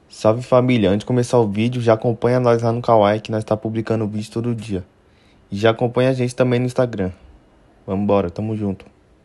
Salve família, antes de começar o vídeo, já acompanha nós lá no Kawaii que nós tá publicando vídeo todo dia. E já acompanha a gente também no Instagram. Vambora, tamo junto.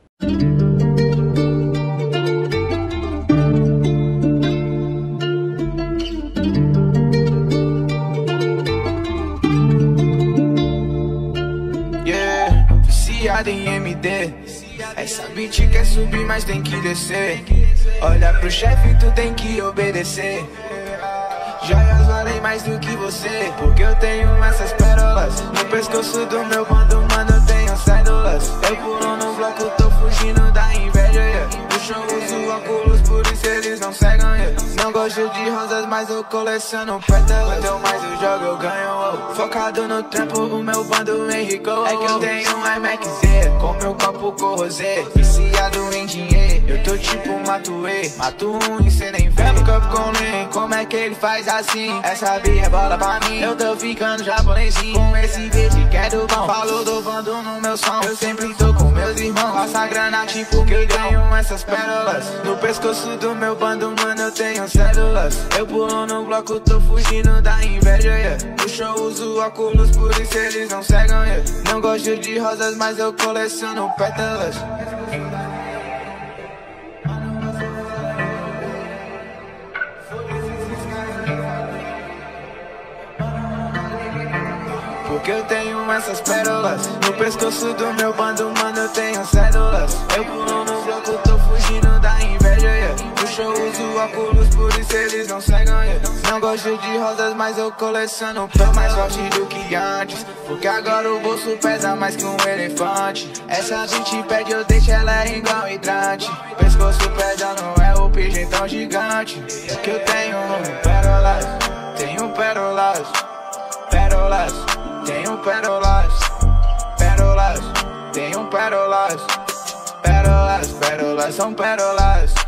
Viciado em MD. Essa beat quer subir, mas tem que descer. Olha pro chefe, tu tem que obedecer. Já falei mais do que você, porque eu tenho essas pérolas no pescoço do meu bando, mano, eu tenho cédulas. Eu pulo no bloco, tô fugindo da inveja, yeah. No show uso óculos, por isso eles não cegam, yeah. Não gosto de rosas, mas eu coleciono pétalas. Quanto mais eu jogo, eu ganho, oh. Focado no trampo, o meu bando enricou. É que eu tenho um MXZ, com meu copo corrosé. Viciado em dinheiro, eu tô tipo Matuê. Mato um e cê nem vê. Pego copo com lean, como é que ele faz assim? Essa birra é bola pra mim. Eu tô ficando japonesinho com esse beat que é do bom. Falou do bando no meu som, eu sempre tô com meus irmãos. Passa grana tipo que eu tenho essas pérolas no pescoço do meu bando, mano, eu tenho cédulas. Eu pulo no bloco, tô fugindo da inveja, yeah. No show uso óculos, por isso eles não cegam, yeah. Não gosto de rosas, mas eu coleciono pétalas. Porque eu tenho essas pérolas no pescoço do meu bando, mano, eu tenho cédulas. Eu pulo no bloco, tô fugindo da inveja, yeah. No show uso óculos, por isso eles não cegam, yeah. Não gosto de rosas, mas eu coleciono. Tô mais forte do que antes, porque agora o bolso pesa mais que um elefante. Essa beat pede, eu deixo ela igual hidrante. Pescoço pesa, não é o peixe tão gigante. Que eu tenho pérolas, tenho pérolas, pérolas. Tenho pérolas, pérolas, tenho pérolas, pérolas, pérolas são pérolas.